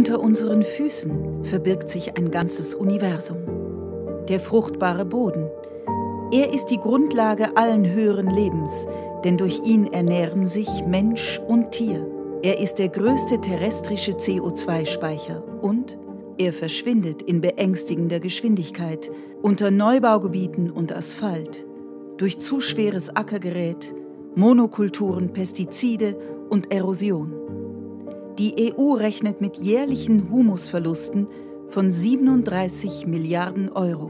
Unter unseren Füßen verbirgt sich ein ganzes Universum. Der fruchtbare Boden. Er ist die Grundlage allen höheren Lebens, denn durch ihn ernähren sich Mensch und Tier. Er ist der größte terrestrische CO2-Speicher und er verschwindet in beängstigender Geschwindigkeit unter Neubaugebieten und Asphalt, durch zu schweres Ackergerät, Monokulturen, Pestizide und Erosion. Die EU rechnet mit jährlichen Humusverlusten von 37 Milliarden Euro.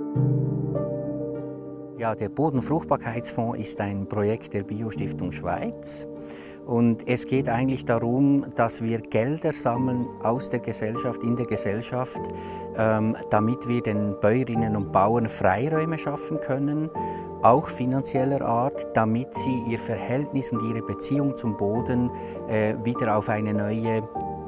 Ja, der Bodenfruchtbarkeitsfonds ist ein Projekt der Biostiftung Schweiz. Und es geht eigentlich darum, dass wir Gelder sammeln aus der Gesellschaft, in der Gesellschaft, damit wir den Bäuerinnen und Bauern Freiräume schaffen können, auch finanzieller Art, damit sie ihr Verhältnis und ihre Beziehung zum Boden wieder auf eine neue,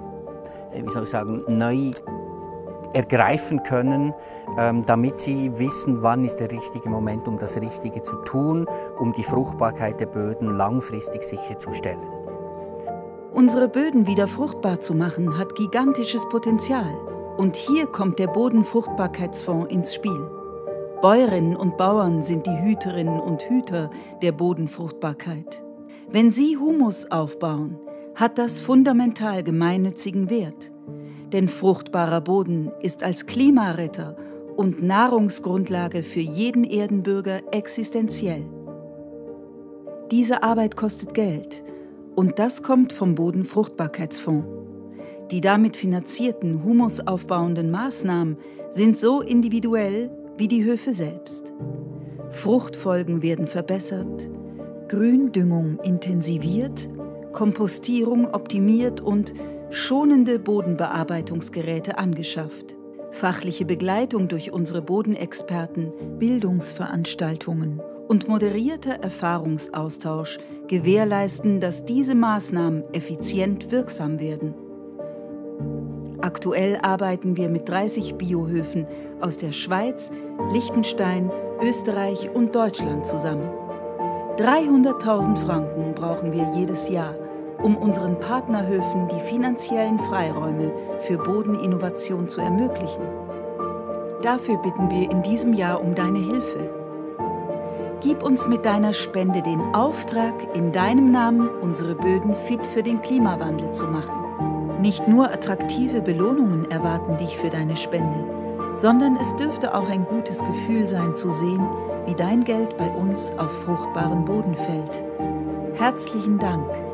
neu ergreifen können, damit sie wissen, wann ist der richtige Moment, um das Richtige zu tun, um die Fruchtbarkeit der Böden langfristig sicherzustellen. Unsere Böden wieder fruchtbar zu machen, hat gigantisches Potenzial. Und hier kommt der Bodenfruchtbarkeitsfonds ins Spiel. Bäuerinnen und Bauern sind die Hüterinnen und Hüter der Bodenfruchtbarkeit. Wenn sie Humus aufbauen, hat das fundamental gemeinnützigen Wert. Denn fruchtbarer Boden ist als Klimaretter und Nahrungsgrundlage für jeden Erdenbürger existenziell. Diese Arbeit kostet Geld und das kommt vom Bodenfruchtbarkeitsfonds. Die damit finanzierten humusaufbauenden Maßnahmen sind so individuell wie die Höfe selbst. Fruchtfolgen werden verbessert, Gründüngung intensiviert, Kompostierung optimiert und schonende Bodenbearbeitungsgeräte angeschafft. Fachliche Begleitung durch unsere Bodenexperten, Bildungsveranstaltungen und moderierter Erfahrungsaustausch gewährleisten, dass diese Maßnahmen effizient wirksam werden. Aktuell arbeiten wir mit 30 Biohöfen aus der Schweiz, Liechtenstein, Österreich und Deutschland zusammen. 300.000 Franken brauchen wir jedes Jahr, um unseren Partnerhöfen die finanziellen Freiräume für Bodeninnovation zu ermöglichen. Dafür bitten wir in diesem Jahr um deine Hilfe. Gib uns mit deiner Spende den Auftrag, in deinem Namen unsere Böden fit für den Klimawandel zu machen. Nicht nur attraktive Belohnungen erwarten dich für deine Spende, sondern es dürfte auch ein gutes Gefühl sein zu sehen, wie dein Geld bei uns auf fruchtbaren Boden fällt. Herzlichen Dank.